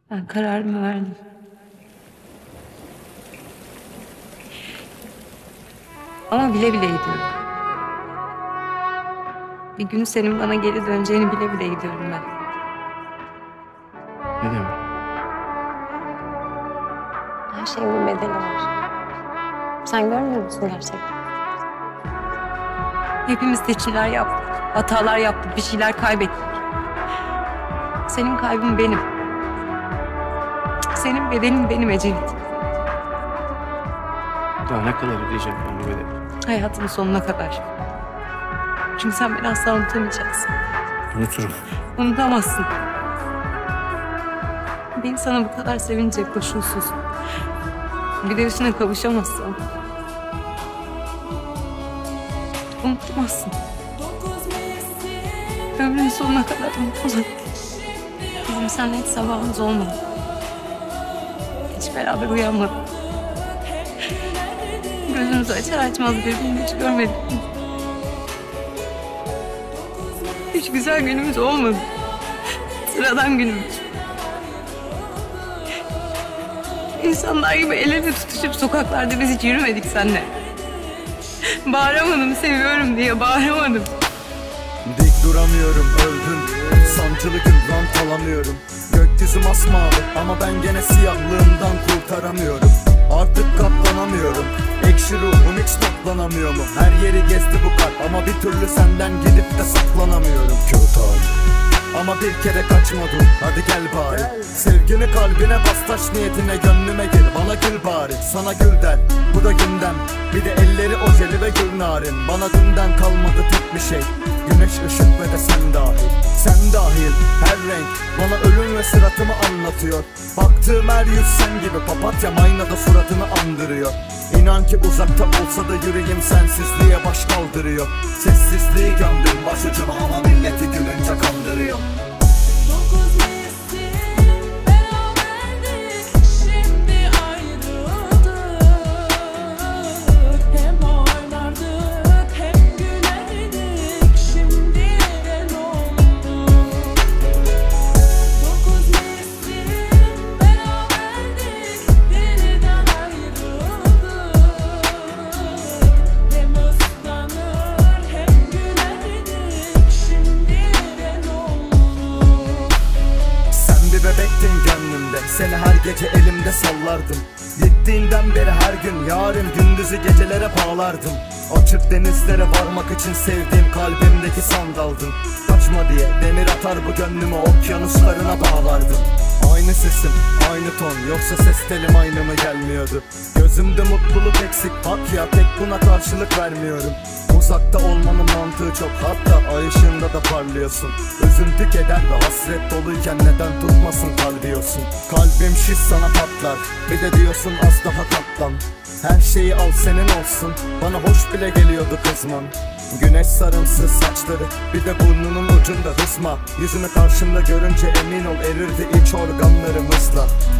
Ben kararımı verdim. Ama bile bile gidiyorum. Bir gün senin bana geri döneceğini bile bile gidiyorum ben. Ne demek? Her şeyin bir bedeli var. Sen görmüyor musun gerçekten? Hepimiz seçimler yaptık, hatalar yaptık, bir şeyler kaybettik. Senin kaybın benim. Senin bedelin benim Ecevit. Daha ne kadar ödeyeceğim ben bu bedeli? Hayatımın sonuna kadar. Çünkü sen beni asla unutamayacaksın. Unuturum. Unutamazsın. Beni sana bu kadar sevince koşulsuz. Bir de üstüne kavuşamazsın. Unutamazsın. Ömrünün sonuna kadar unutmazsın. Bizim seninle hiç sabahımız olmadı. Hiç beraber uyanmadık. Gözümüzü açar açmaz birbirini hiç görmedik. Hiç güzel günümüz olmadı. Sıradan günümüz. İnsanlar gibi el ele tutuşup sokaklarda biz hiç yürümedik seninle. Bağıramadım, seviyorum diye bağıramadım. Dik duramıyorum, öldün. Sancılı gün rant alamıyorum. Gökyüzü masmavi ama ben gene siyahlığımdan kurtaramıyorum. Artık katlanamıyorum. Ekşi ruhum hiç toplanamıyor mu? Her yeri gezdi bu kalp ama bir türlü senden gidip de saklanamıyorum. Kötü ama bir kere kaçma dur, hadi gel bari. Sevgini kalbine bas, taş niyetine gönlüme gir. Bana gül bari, sana gül der. Bu da gündem, bir de elleri ojeli ve gül narin. Bana dünden kalmadı tek bir şey, güneş, ışık ve de sen dahil. Sen dahil, her renk bana ölüm ve sıratımı anlatıyor. Baktığım her yüz sen gibi, papatya aynada suratını andırıyor. İnan ki uzakta olsa da yüreğim sensizliğe baş kaldırıyor. Sessizliği gömdüm başucuma ama milleti gülünce kandırıyor. Bebektin gönlümde, seni her gece elimde sallardım. Gittiğinden beri her gün yarın gündüzü gecelere bağlardım. Açık denizlere varmak için sevdiğim kalbimdeki sandaldın. Kaçma diye demir atar bu gönlümü okyanuslarına bağlardım. Aynı sesim, aynı ton, yoksa ses telim aynı mı gelmiyordu? Gözümde mutluluk eksik, bak ya tek buna karşılık vermiyorum. Uzakta olmanın mantığı çok, hatta ay ışığında da parlıyorsun. Üzüntü, keder ve hasret doluyken neden tutmasın kalbiyorsun? Kalbim şiş sana patlar, bir de diyorsun az daha katlan. Her şeyi al senin olsun, bana hoş bile geliyordu kızman. Güneş sarımsız saçları, bir de burnunun ucunda hısma. Yüzünü karşımda görünce emin ol erirdi iç organlarım hızla.